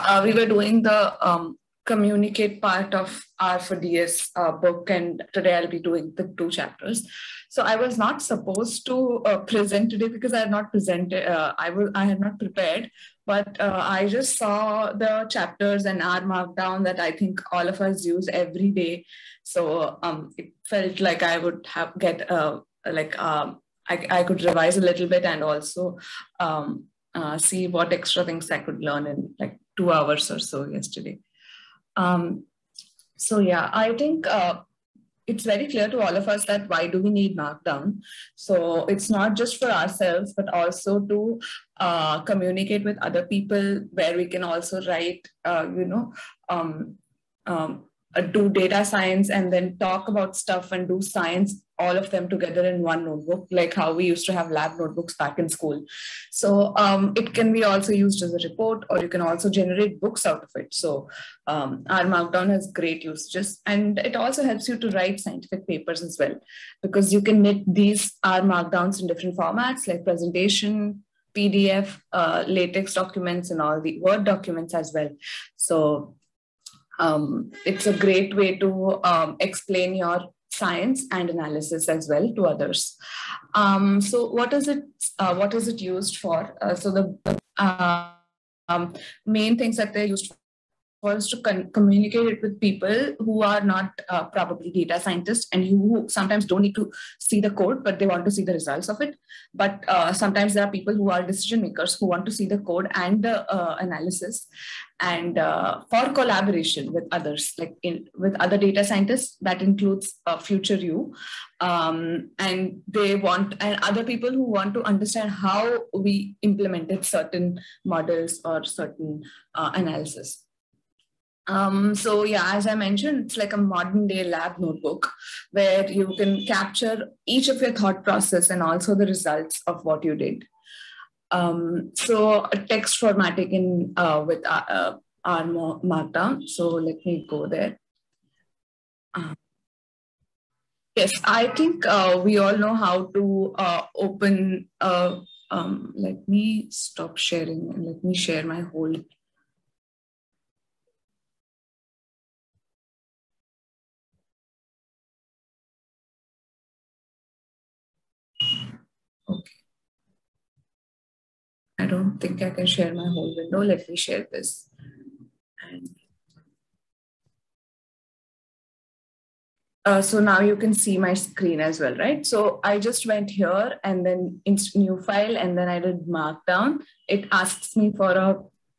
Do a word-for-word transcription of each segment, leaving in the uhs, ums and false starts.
uh, we were doing the um, communicate part of R for D S uh, book, and today I'll be doing the two chapters. So I was not supposed to uh, present today because I had not presented, uh, I, was, I had not prepared, but uh, I just saw the chapters and R Markdown that I think all of us use every day. So um, it felt like I would have get, uh, like, um, I, I could revise a little bit and also um, uh, see what extra things I could learn in like two hours or so yesterday. Um, so yeah, I think uh, it's very clear to all of us that why do we need Markdown? So it's not just for ourselves, but also to uh, communicate with other people, where we can also write, uh, you know, um, um, uh, do data science and then talk about stuff and do science, all of them together in one notebook, like how we used to have lab notebooks back in school. So um, it can be also used as a report, or you can also generate books out of it. So um, R Markdown has great usages, and it also helps you to write scientific papers as well, because you can knit these R Markdowns in different formats like presentation, P D F, uh, LaTeX documents, and all the Word documents as well. So um, it's a great way to um, explain your science and analysis as well to others. Um, so what is it? Uh, what is it used for? Uh, so the uh, um, main things that they're used for was to con- communicate it with people who are not uh, probably data scientists and who sometimes don't need to see the code, but they want to see the results of it. But uh, sometimes there are people who are decision makers who want to see the code and the uh, analysis, and uh, for collaboration with others, like in, with other data scientists, that includes uh, future you. Um, and they want, and other people who want to understand how we implemented certain models or certain uh, analysis. Um, so yeah, as I mentioned, it's like a modern day lab notebook where you can capture each of your thought process and also the results of what you did. Um, so text formatting in uh, with uh, uh, R Markdown. So let me go there. Uh, yes, I think uh, we all know how to uh, open. Uh, um, let me stop sharing and let me share my whole. Okay. I don't think I can share my whole window. Let me share this. And uh, so now you can see my screen as well, right? So I just went here and then in new file, and then I did Markdown. It asks me for a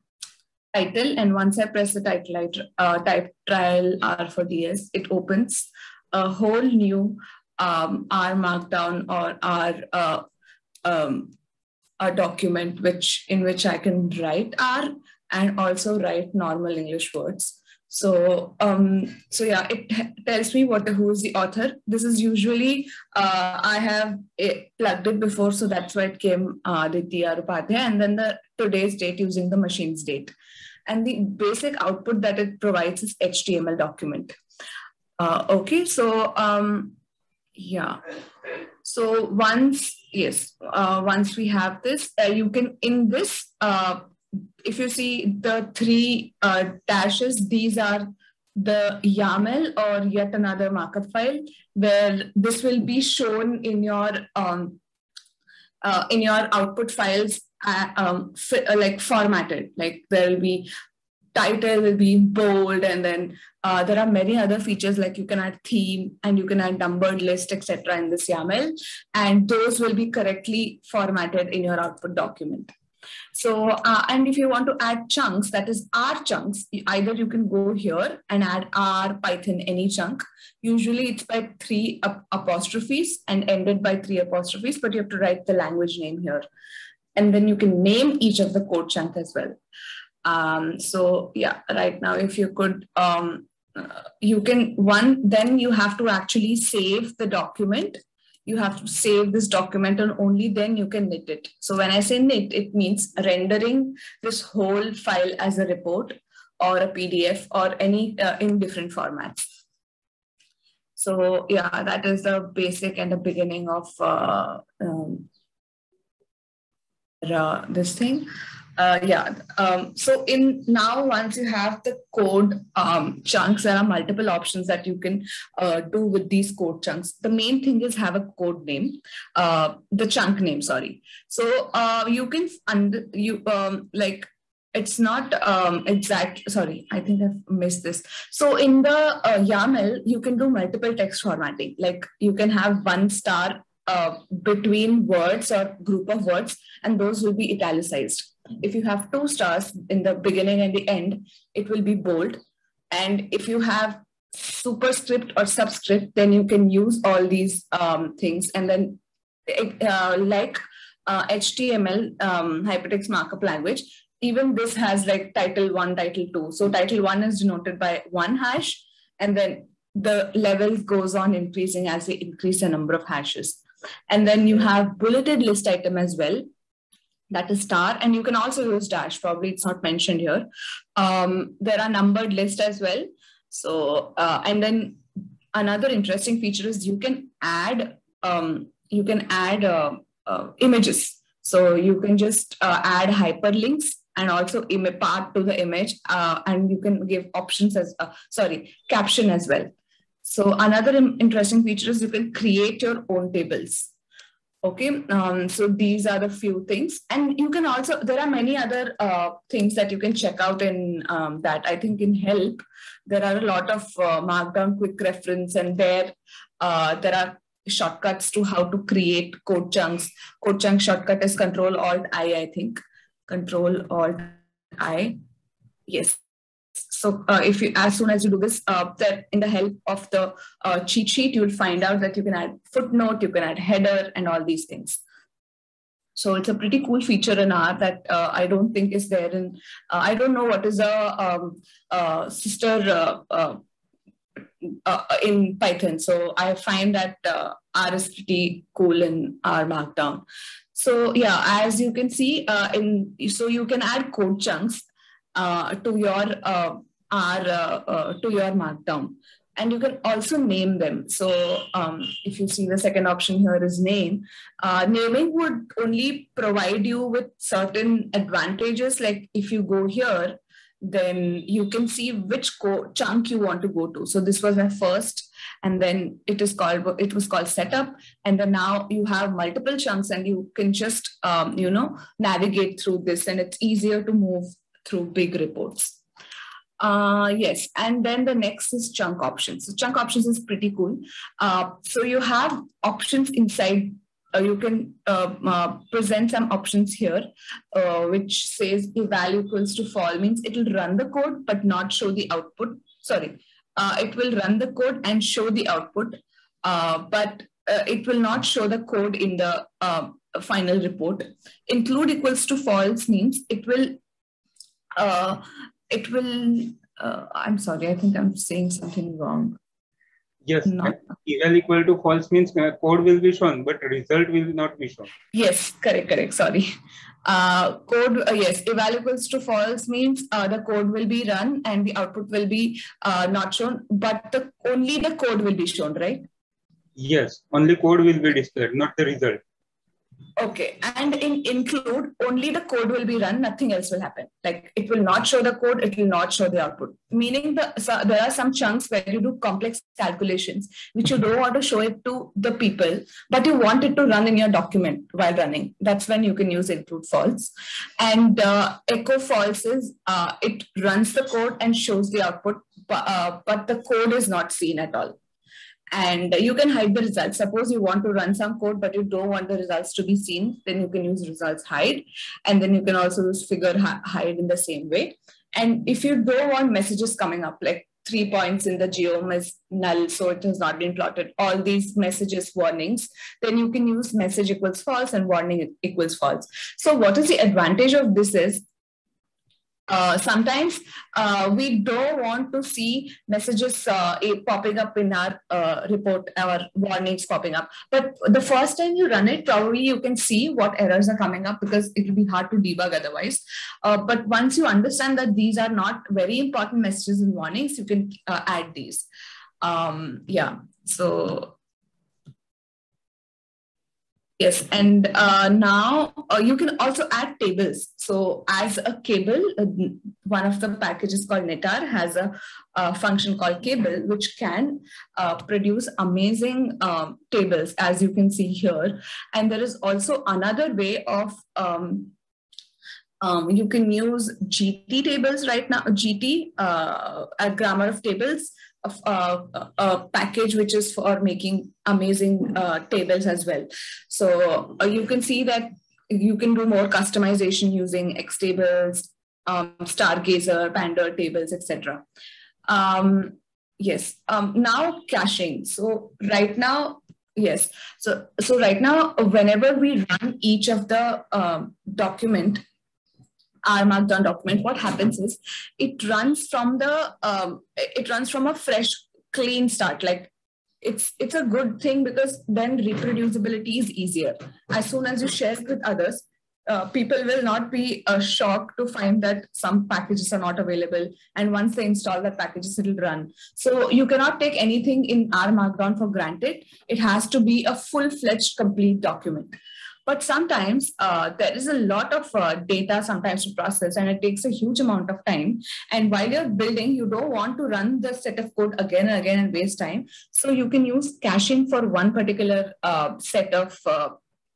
title, and once I press the title, I uh, type trial R for D S, it opens a whole new um, R Markdown or R uh, um, a document which in which I can write R and also write normal English words. So, um, so yeah, it tells me what who is the author. This is usually uh, I have it plugged it before, so that's why it came uh, Aditya Upadhyay, and then the today's date using the machine's date, and the basic output that it provides is H T M L document. Uh, okay, so um, yeah. So once, yes, uh, once we have this, uh, you can, in this, uh, if you see the three uh, dashes, these are the YAML or yet another markup file, where this will be shown in your um, uh, in your output files, uh, um, like formatted, like there will be title will be bold, and then uh, there are many other features like you can add theme and you can add numbered list, et cetera in this YAML, and those will be correctly formatted in your output document. So, uh, and if you want to add chunks, that is R chunks, either you can go here and add R, Python, any chunk. Usually it's by three ap apostrophes and ended by three apostrophes, but you have to write the language name here. And then you can name each of the code chunk as well. Um, so yeah, right now, if you could, um, uh, you can, one, then you have to actually save the document. You have to save this document and only then you can knit it. So when I say knit, it means rendering this whole file as a report or a P D F or any uh, in different formats. So yeah, that is the basic and the beginning of uh, um, uh, this thing. Uh, yeah. Um, so in now, once you have the code um, chunks, there are multiple options that you can uh, do with these code chunks. The main thing is have a code name, uh, the chunk name. Sorry. So uh, you can under you um, like it's not um, exact. Sorry, I think I've missed this. So in the uh, YAML, you can do multiple text formatting. Like you can have one star uh, between words or group of words, and those will be italicized. If you have two stars in the beginning and the end, it will be bold. And if you have superscript or subscript, then you can use all these um, things. And then uh, like uh, H T M L, um, hypertext markup language, even this has like title one, title two. So title one is denoted by one hash, and then the level goes on increasing as they increase the number of hashes. And then you have bulleted list item as well. That is star, and you can also use dash. Probably it's not mentioned here. Um, there are numbered list as well. So, uh, and then another interesting feature is you can add um, you can add uh, uh, images. So you can just uh, add hyperlinks and also part to the image, uh, and you can give options as uh, sorry caption as well. So another interesting feature is you can create your own tables. Okay, um, so these are the few things, and you can also, there are many other uh, things that you can check out in um, that. I think in help, there are a lot of uh, markdown quick reference, and there uh, there are shortcuts to how to create code chunks. Code chunk shortcut is Control Alt I, I think. Control Alt I. Yes. So uh, if you, as soon as you do this, uh, that in the help of the uh, cheat sheet, you will find out that you can add footnote, you can add header, and all these things. So it's a pretty cool feature in R that uh, I don't think is there in, uh, I don't know what is a um, uh, sister uh, uh, uh, in Python. So I find that uh, R is pretty cool in R Markdown. So yeah, as you can see, uh, in so you can add code chunks Uh, to your uh, R uh, uh, to your Markdown, and you can also name them. So um, if you see the second option here is name, uh, naming would only provide you with certain advantages. Like if you go here, then you can see which chunk you want to go to. So this was my first, and then it is called it was called setup, and then now you have multiple chunks, and you can just um, you know navigate through this, and it's easier to move through big reports. Uh, yes, and then the next is chunk options. So chunk options is pretty cool. Uh, so you have options inside. Uh, you can uh, uh, present some options here, uh, which says eval equals to false means it will run the code but not show the output. Sorry, uh, it will run the code and show the output, uh, but uh, it will not show the code in the uh, final report. Include equals to false means it will Uh, it will, uh, I'm sorry, I think I'm saying something wrong. Yes, not, eval equal to false means uh, code will be shown, but result will not be shown. Yes, correct, correct, sorry. Uh, code, uh, yes, eval equals to false means uh, the code will be run and the output will be uh, not shown, but the, only the code will be shown, right? Yes, only code will be displayed, not the result. Okay, and in include, only the code will be run, nothing else will happen. Like it will not show the code, it will not show the output. Meaning the, so there are some chunks where you do complex calculations, which you don't want to show it to the people, but you want it to run in your document while running. That's when you can use include false. And uh, echo false is, uh, it runs the code and shows the output, but, uh, but the code is not seen at all. And you can hide the results. Suppose you want to run some code, but you don't want the results to be seen, then you can use results hide. And then you can also use figure hide in the same way. And if you don't want messages coming up, like three points in the geom is null, so it has not been plotted, all these messages warnings, then you can use message equals false and warning equals false. So what is the advantage of this is, Uh, sometimes uh, we don't want to see messages uh, popping up in our uh, report, our warnings popping up. But the first time you run it, probably you can see what errors are coming up because it will be hard to debug otherwise. Uh, but once you understand that these are not very important messages and warnings, you can uh, add these. Um, yeah, so. Yes, and uh, now uh, you can also add tables. So as a cable, uh, one of the packages called Netar has a, a function called cable, which can uh, produce amazing um, tables, as you can see here. And there is also another way of um, um, you can use G T tables right now, G T, uh, a grammar of tables, of uh, a package which is for making amazing uh, tables as well. So uh, you can see that you can do more customization using X tables, um, Stargazer, Panda tables, et cetera. Um, yes. Um, now caching. So right now, yes. So so right now, whenever we run each of the um, document, our markdown document, what happens is it runs from the um, it runs from a fresh, clean start. Like it's it's a good thing because then reproducibility is easier. As soon as you share it with others, uh, people will not be uh, shocked to find that some packages are not available. And once they install that packages, it'll run. So you cannot take anything in R Markdown for granted. It has to be a full-fledged, complete document. But sometimes uh, there is a lot of uh, data sometimes to process, and it takes a huge amount of time. And while you're building, you don't want to run the set of code again and again and waste time. So you can use caching for one particular uh, set of uh,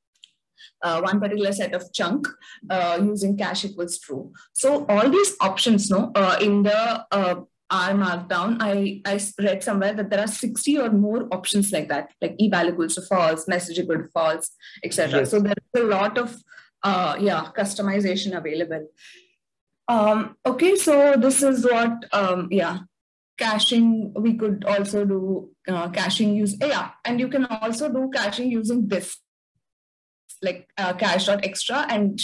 uh, one particular set of chunk uh, using cache equals true. So all these options, no, uh, in the uh, R Markdown, I, I read somewhere that there are sixty or more options like that, like eval equals to false, message equal to false, et cetera. Yes. So there's a lot of, uh, yeah, customization available. Um, okay, so this is what, um, yeah, caching, we could also do uh, caching use, yeah, and you can also do caching using this, like uh, cache.extra and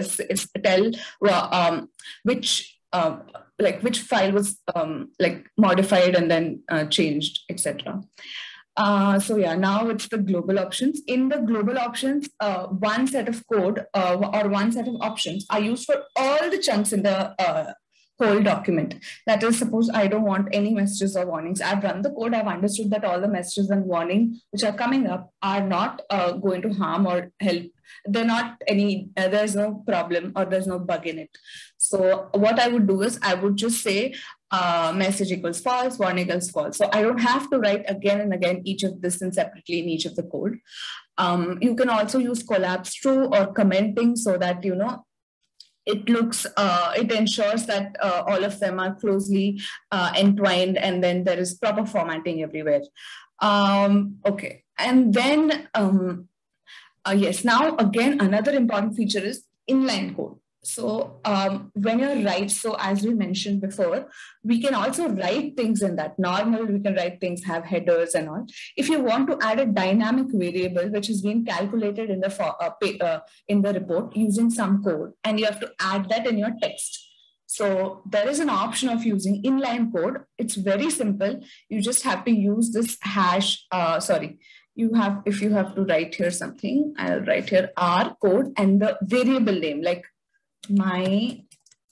tell um, which, uh, like which file was um, like modified and then uh, changed, et cetera. Uh, so yeah, now it's the global options. In the global options, uh, one set of code uh, or one set of options are used for all the chunks in the uh, whole document. That is, suppose I don't want any messages or warnings. I've run the code, I've understood that all the messages and warning which are coming up are not uh, going to harm or help. They're not any, uh, there's no problem or there's no bug in it. So what I would do is I would just say uh, message equals false, warning equals false. So I don't have to write again and again each of this and separately in each of the code. Um, you can also use collapse true or commenting so that, you know, it looks, uh, it ensures that uh, all of them are closely uh, entwined and then there is proper formatting everywhere. Um, okay, and then, um, uh, yes, now again, another important feature is inline code. So um, when you write, so as we mentioned before, we can also write things in that. Normal, we can write things, have headers and all. If you want to add a dynamic variable, which is being calculated in the, uh, uh, in the report using some code, and you have to add that in your text. So there is an option of using inline code. It's very simple. You just have to use this hash, uh, sorry, you have, if you have to write here something, I'll write here R code and the variable name, like my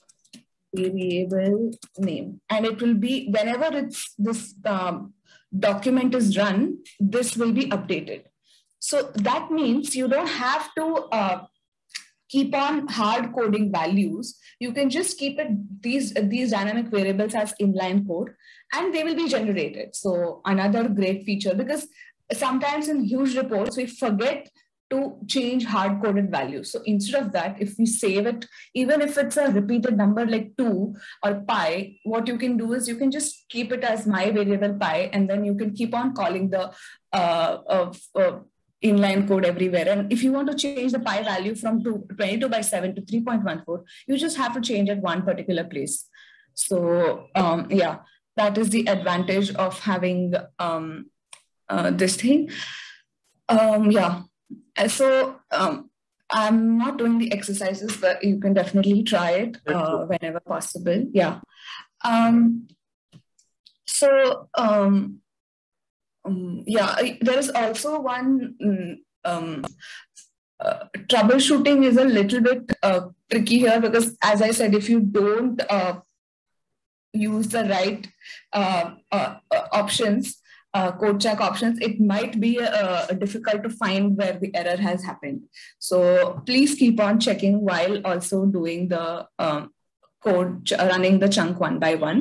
variable name, and it will be whenever it's this um, document is run, this will be updated. So that means you don't have to uh, keep on hard coding values. You can just keep it these these dynamic variables as inline code and they will be generated. So another great feature, because sometimes in huge reports we forget to change hard-coded values. So instead of that, if we save it, even if it's a repeated number like two or pi, what you can do is you can just keep it as my variable pi, and then you can keep on calling the uh, uh, uh, inline code everywhere. And if you want to change the pi value from twenty-two by seven to three point one four, you just have to change at one particular place. So um, yeah, that is the advantage of having um, uh, this thing. Um, yeah. So um, I'm not doing the exercises, but you can definitely try it uh, whenever possible. Yeah. Um, so um, um, yeah, there is also one um, uh, troubleshooting is a little bit uh, tricky here, because as I said, if you don't uh, use the right uh, uh, options, uh, code check options, it might be uh, difficult to find where the error has happened. So please keep on checking while also doing the um, code, running the chunk one by one.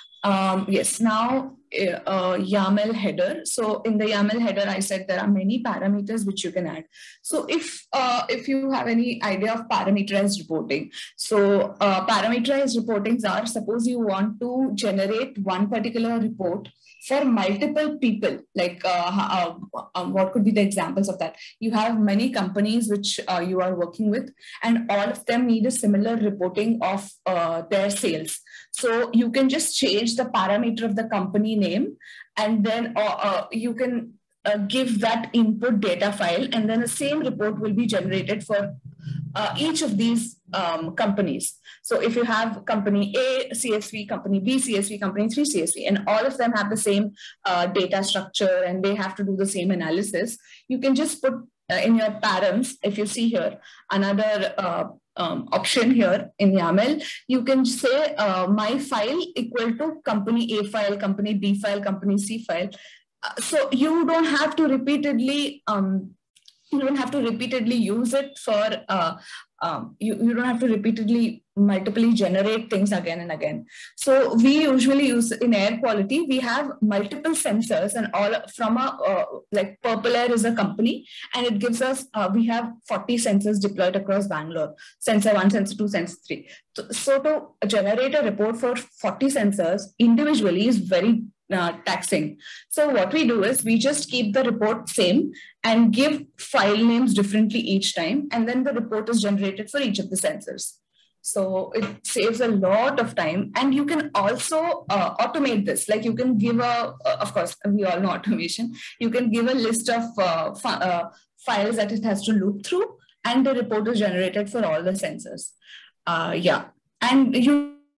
Um, yes, now uh, YAML header. So in the YAML header, I said there are many parameters which you can add. So if uh, if you have any idea of parameterized reporting, so uh, parameterized reportings are, suppose you want to generate one particular report for multiple people, like uh, uh, uh, what could be the examples of that? You have many companies which uh, you are working with, and all of them need a similar reporting of uh, their sales. So you can just change the parameter of the company name, and then uh, uh, you can uh, give that input data file, and then the same report will be generated for uh, each of these um, companies. So if you have company A C S V, company B C S V, company three C S V, and all of them have the same uh, data structure and they have to do the same analysis, you can just put uh, in your params, if you see here, another uh, um, option here in YAML, you can say uh, my file equal to company A file, company B file, company C file. Uh, so you don't have to repeatedly um, you don't have to repeatedly use it for, uh, um, you, you don't have to repeatedly multiply generate things again and again. So we usually use in air quality, we have multiple sensors, and all from a, uh, like Purple Air is a company, and it gives us, uh, we have forty sensors deployed across Bangalore, sensor one, sensor two, sensor three. So, so to generate a report for forty sensors individually is very Uh, taxing. So what we do is we just keep the report same and give file names differently each time, and then the report is generated for each of the sensors. So it saves a lot of time, and you can also uh, automate this. Like you can give a, uh, of course, we all know automation. You can give a list of uh, uh, files that it has to loop through, and the report is generated for all the sensors. Uh, yeah, and you.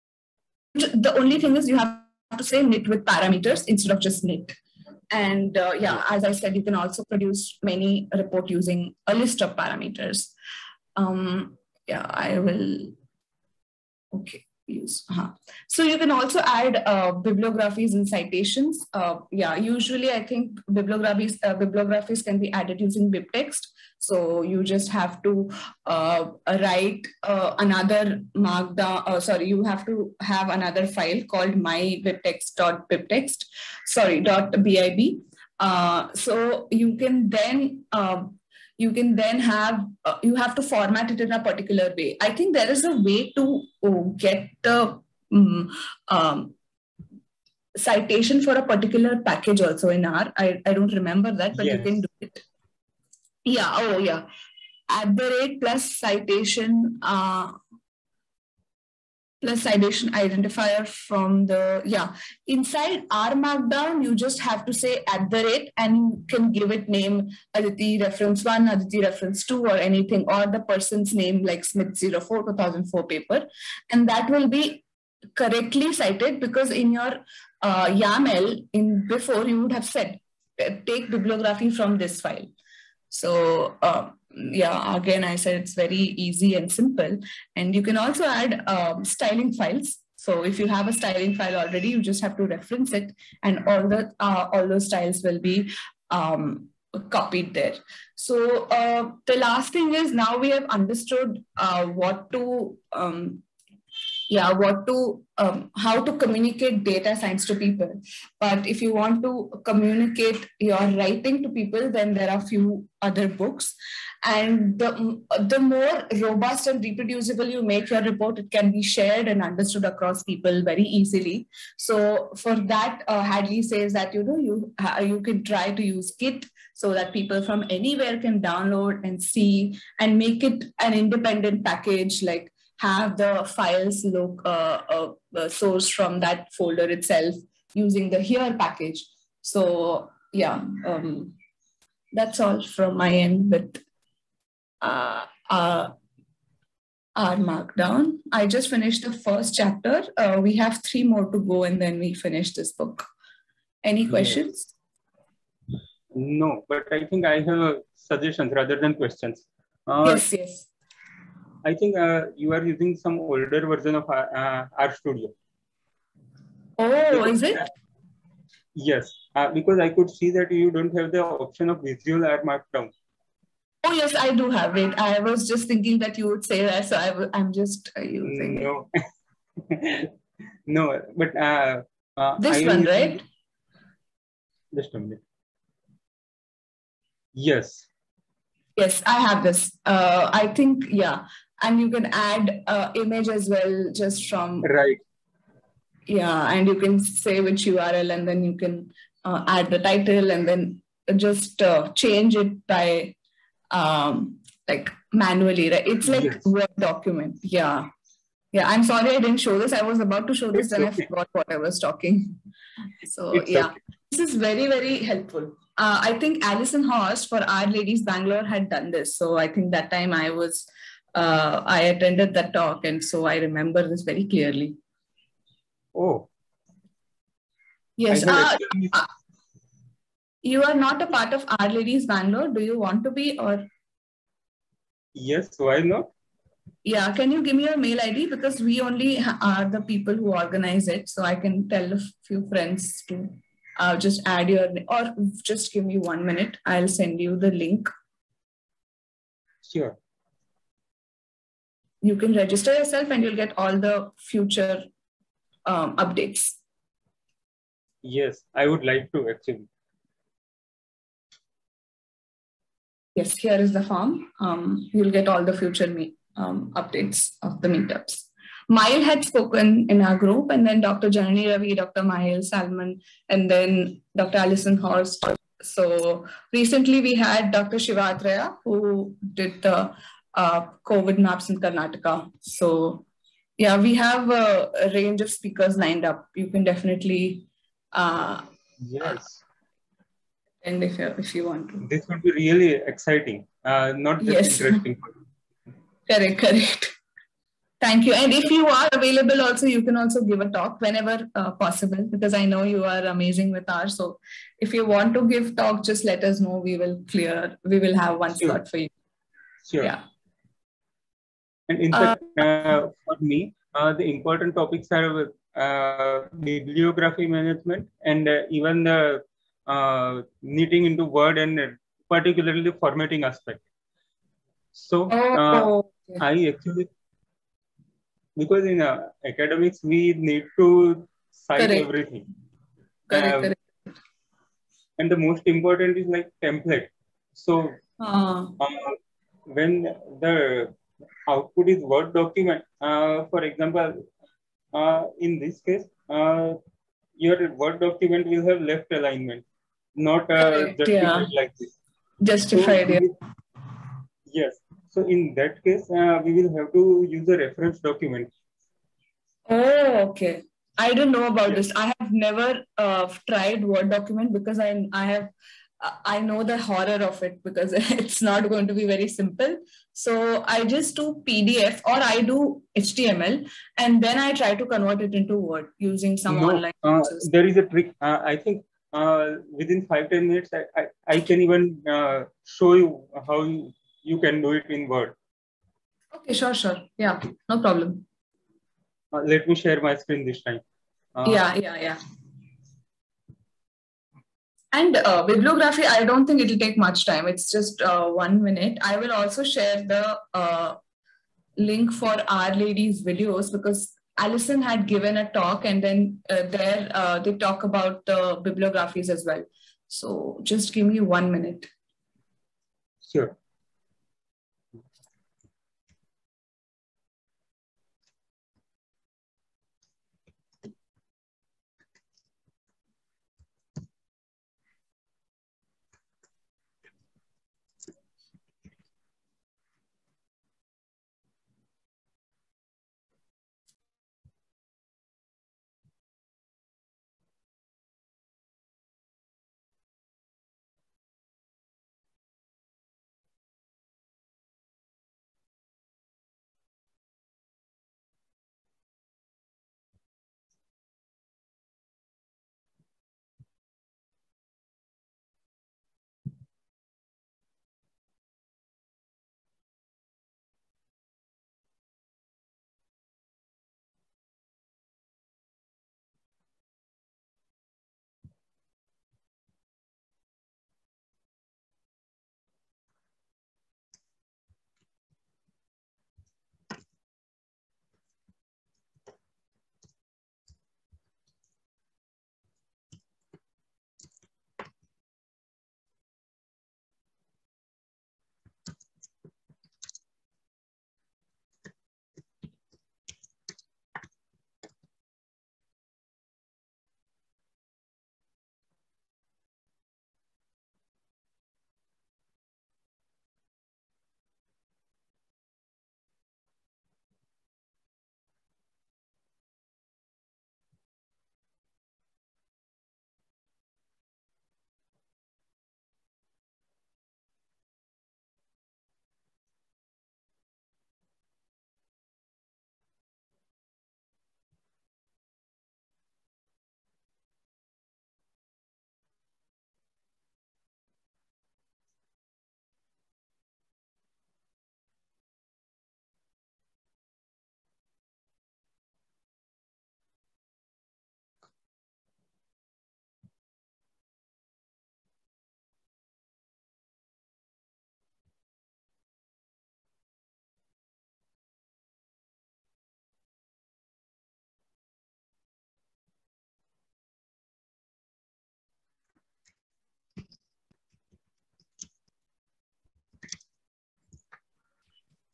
The only thing is you have to say knit with parameters instead of just knit. And uh, yeah, as I said, you can also produce many report using a list of parameters. Um, yeah, I will, okay, use. Uh-huh. So you can also add uh, bibliographies and citations. Uh, yeah, usually I think bibliographies, uh, bibliographies can be added using BibTeX. So you just have to uh, write uh, another markdown, uh, sorry, you have to have another file called mybibtext.bibtext, sorry, .bib. Uh, so you can then, uh, you can then have, uh, you have to format it in a particular way. I think there is a way to oh, get the um, um, citation for a particular package also in R. I, I don't remember that, but yes, you can do it. Yeah, oh yeah. At the rate plus citation, uh, plus citation identifier from the, yeah. Inside R Markdown, you just have to say at the rate, and you can give it name Aditi reference one, Aditi reference two, or anything, or the person's name like Smith zero four two thousand four paper. And that will be correctly cited, because in your uh, YAML, in before you would have said, take bibliography from this file. So uh, yeah, again, I said it's very easy and simple. And you can also add um, styling files. So if you have a styling file already, you just have to reference it, and all the uh, all those styles will be um, copied there. So uh, the last thing is, now we have understood uh, what to um, yeah, what to, um, how to communicate data science to people. But if you want to communicate your writing to people, then there are few other books. And the, the more robust and reproducible you make your report, it can be shared and understood across people very easily. So for that, uh, Hadley says that, you know, you, uh, you can try to use Git, so that people from anywhere can download and see, and make it an independent package, like have the files look uh, uh, uh, source from that folder itself using the here package. So yeah, um, that's all from my end with uh, uh, R Markdown. I just finished the first chapter. Uh, we have three more to go, and then we finish this book. Any questions? No, but I think I have suggestions rather than questions. Uh, yes, yes. I think uh, you are using some older version of uh, RStudio. Oh, is it? Yes, uh, because I could see that you don't have the option of visual or markdown. Oh yes, I do have it. I was just thinking that you would say that, so I w- I'm just uh, using no. it. No, but uh, uh, This I am one, using. right? Just a minute. Yes. Yes, I have this. Uh, I think, yeah. And you can add uh, image as well, just from. Right. Yeah, and you can say which U R L, and then you can uh, add the title, and then just uh, change it by um, like manually, right? It's like Yes. Word document. Yeah. Yeah, I'm sorry I didn't show this. I was about to show this, It's then okay. I forgot what I was talking. So It's yeah, okay. this is very, very helpful. Uh, I think Alison Horst for Our Ladies Bangalore had done this. So I think that time I was, uh, I attended that talk, and so I remember this very clearly. Oh. Yes. I have Uh, actually... uh, you are not a part of Our Ladies Bangalore. Do you want to be, or? Yes, why not? Yeah, can you give me your mail I D? Because we only are the people who organize it. So I can tell a few friends to uh, just add your, or just give me one minute. I'll send you the link. Sure. You can register yourself and you'll get all the future um, updates. Yes, I would like to actually. Yes, here is the form. Um, you'll get all the future meet, um, updates of the meetups. Mail had spoken in our group, and then Doctor Janani Ravi, Doctor Mail Salman, and then Doctor Alison Horst. So recently we had Doctor Shivatraya, who did the uh, COVID maps in Karnataka. So yeah, we have a, a range of speakers lined up. You can definitely uh, yes. And if you, if you want to. This would be really exciting, uh, not just Yes. interesting. Correct, correct. Thank you. And if you are available also, you can also give a talk whenever uh, possible, because I know you are amazing with ours. So if you want to give talk, just let us know. We will clear, we will have one Sure. slot for you. Sure. Yeah. And in fact, uh, for me, uh, the important topics are uh, bibliography management and uh, even the uh, knitting into Word and uh, particularly the formatting aspect. So uh, oh, okay. I actually, because in uh, academics, we need to cite correct. everything. Correct, um, correct. And the most important is like template. So uh, uh, when the output is Word document, uh, for example, uh, in this case, uh, your Word document will have left alignment, not uh, correct, justified yeah. like this. Justified, so yeah. will, yes. So in that case, uh, we will have to use a reference document. Oh, okay. I didn't know about yes. this. I have never uh, tried Word document because I I have I know the horror of it because it's not going to be very simple. So I just do P D F or I do H T M L and then I try to convert it into Word using some no, online uh, courses. There is a trick. Uh, I think uh, within five ten minutes, I, I, I can even uh, show you how you, you can do it in Word. Okay, sure, sure. Yeah, no problem. Uh, let me share my screen this time. Uh, yeah, yeah, yeah. And uh, bibliography, I don't think it'll take much time. It's just uh, one minute. I will also share the uh, link for Our Ladies videos because Alison had given a talk and then uh, there uh, they talk about the bibliographies as well. So just give me one minute. Sure.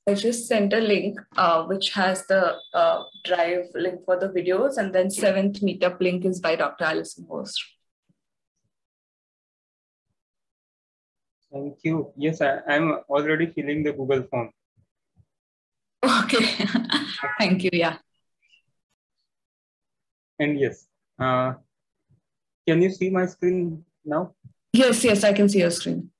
I just sent a link uh, which has the uh, Drive link for the videos, and then seventh meetup link is by Doctor Alison Host. Thank you. Yes, I, I'm already filling the Google form. Okay. Thank you. Yeah. And yes, uh, can you see my screen now? Yes, yes, I can see your screen.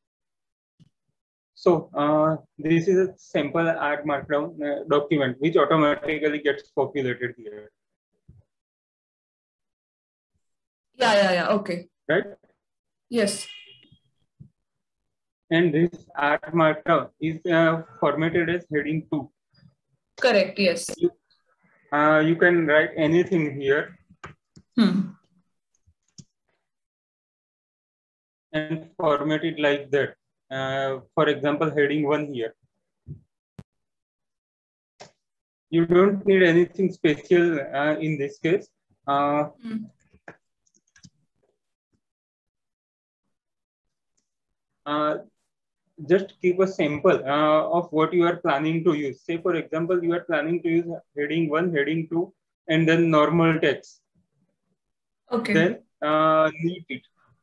So uh, this is a sample R Markdown uh, document which automatically gets populated here. Yeah, yeah, yeah. Okay. Right? Yes. And this R Markdown is uh, formatted as heading two. Correct. Yes. You, uh, you can write anything here. Hmm. And format it like that. Uh, for example, heading one here. You don't need anything special uh, in this case. Uh, hmm. uh, just keep a sample uh, of what you are planning to use. Say, for example, you are planning to use heading one, heading two, and then normal text. Okay. Then uh, neat it.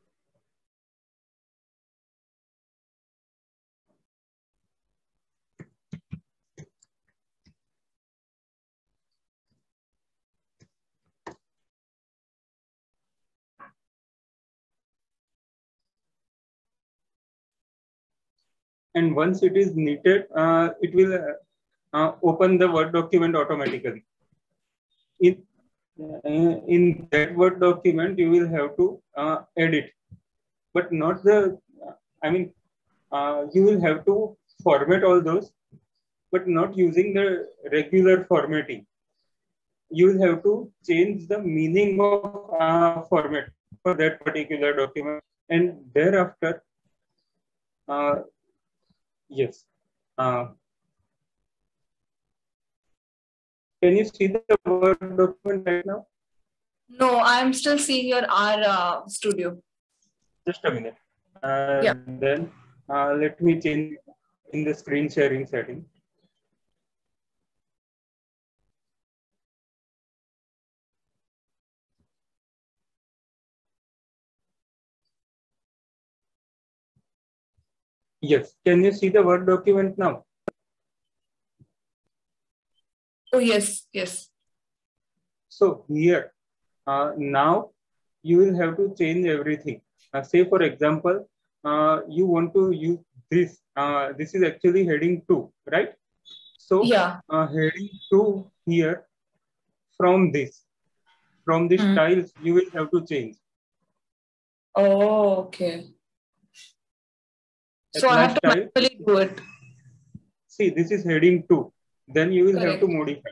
And once it is knitted, uh, it will uh, open the Word document automatically. In, uh, in that Word document, you will have to uh, edit, but not the, I mean, uh, you will have to format all those, but not using the regular formatting. You will have to change the meaning of uh, format for that particular document. And thereafter, uh, yes. Uh, can you see the Word document right now? No, I'm still seeing your R uh, Studio. Just a minute. Uh, yeah. Then uh, let me change in the screen sharing setting. Yes. Can you see the Word document now? Oh, yes. Yes. So here, uh, now you will have to change everything. Uh, say, for example, uh, you want to use this. Uh, this is actually heading two, right? So yeah. uh, heading two here from this, from the mm. styles, you will have to change. Oh, okay. So I have to style, manually do it. See, this is heading two. Then you will Correct. have to modify.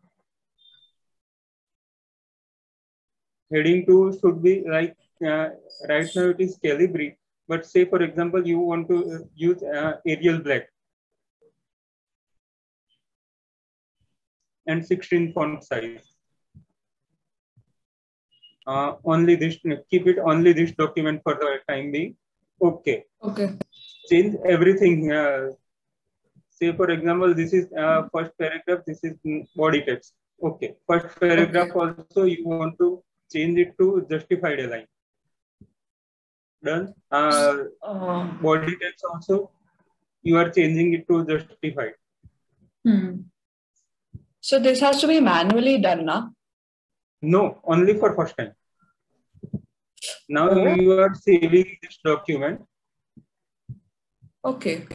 Heading two should be like, uh, right now it is Calibri, but say, for example, you want to use uh, Arial Black and sixteen font size. Uh, only this, keep it only this document for the time being. Okay. Okay. Change everything. Uh, say, for example, this is uh, first paragraph, this is body text. Okay. First paragraph okay. also you want to change it to justified align. Done. Uh, uh, body text also you are changing it to justified. Hmm. So this has to be manually done, na? No, only for first time. Now oh. you are saving this document. Okay.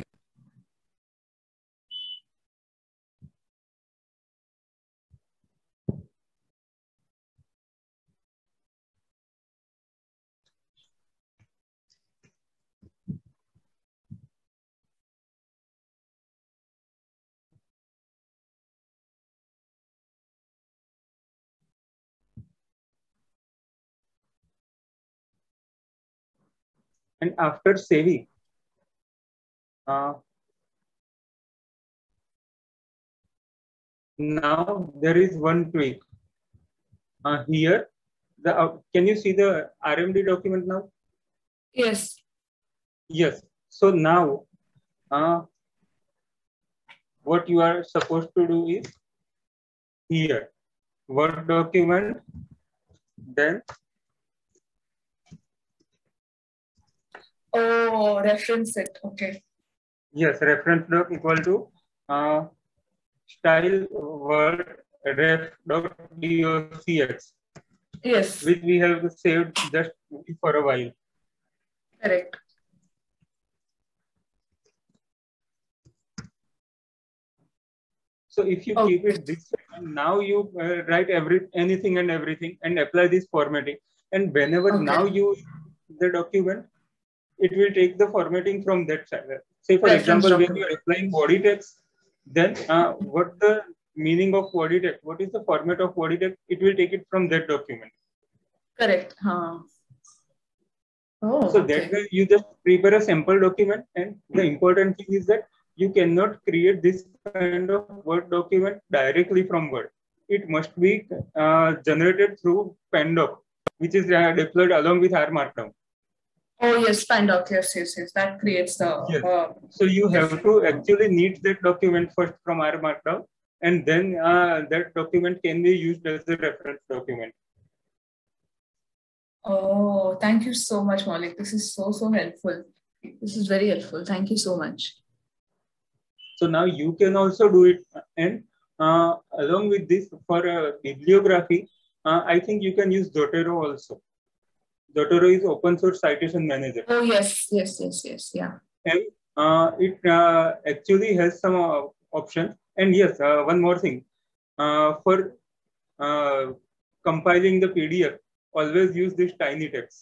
And after saving, uh, now there is one tweak. Uh, here, the uh, can you see the R M D document now? Yes. Yes. So now, uh, what you are supposed to do is here, Word document, then oh, reference it. Okay. Yes, reference doc equal to uh, style word ref dot docx. Yes. Which we have saved just for a while. Correct. So if you okay. keep it this way, and now you uh, write every anything and everything and apply this formatting. And whenever okay. now you the document, it will take the formatting from that side. Say for Reference example, document. When you are applying body text, then uh, what the meaning of body text, what is the format of body text, it will take it from that document. Correct. Huh. Oh, so okay. that way you just prepare a sample document, and the important thing is that you cannot create this kind of Word document directly from Word. It must be uh, generated through Pandoc, which is uh, deployed along with R Markdown. Oh yes, Pandoc, yes, yes, yes. That creates the... Yes. Uh, so you yes. have to actually need that document first from R Markdown, and then uh, that document can be used as a reference document. Oh, thank you so much, Maulik. This is so, so helpful. This is very helpful. Thank you so much. So now you can also do it. And uh, along with this, for uh, bibliography, uh, I think you can use Zotero also. Zotero is open source citation manager. Oh, yes, yes, yes, yes, yeah. And uh, it uh, actually has some uh, options. And yes, uh, one more thing. Uh, for uh, compiling the P D F, always use this tiny text.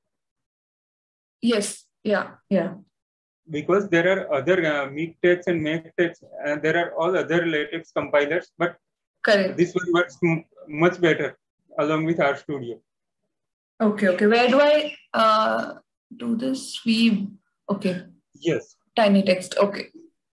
Yes, yeah, yeah. Because there are other uh, Meektext and Maktext, and there are all other LaTeX compilers, but Correct. This one works much better along with RStudio. Okay, okay. Where do I uh, do this? We okay. Yes. Tiny text. Okay.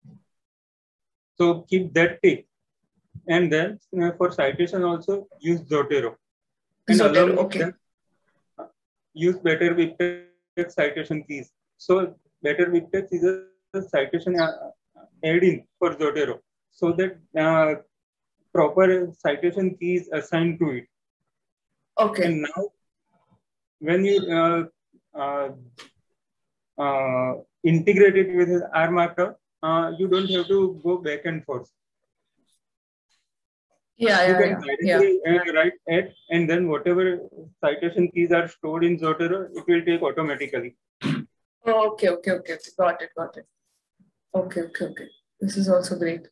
So keep that tick, and then uh, for citation also use Zotero. And Zotero, along with okay. that, uh, use Better with Text citation keys. So Better with Text is a, a citation uh, add-in for Zotero, so that uh, proper citation keys assigned to it. Okay. And now, when you uh, uh, uh, integrate it with R Markdown, uh, you don't have to go back and forth. Yeah, you yeah, can yeah. directly yeah. Uh, write it, and then whatever citation keys are stored in Zotero, it will take automatically. Oh, okay, okay, okay, okay. Got it, got it. Okay, okay, okay. This is also great.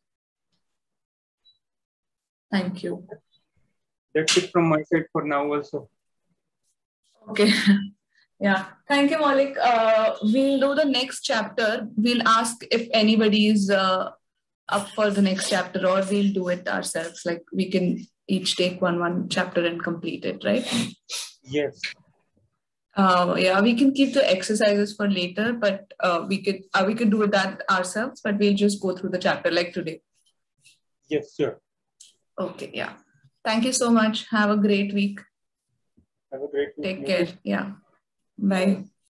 Thank you. That's it from my side for now also. Okay. Yeah. Thank you, Maulik. Uh, we'll do the next chapter. We'll ask if anybody is uh, up for the next chapter, or we'll do it ourselves. Like we can each take one, one chapter and complete it, right? Yes. Uh, yeah, we can keep the exercises for later, but uh, we could uh, we could do that ourselves, but we'll just go through the chapter like today. Yes, sure. Okay, yeah. Thank you so much. Have a great week. Have a great week. Take care. Yeah. Bye.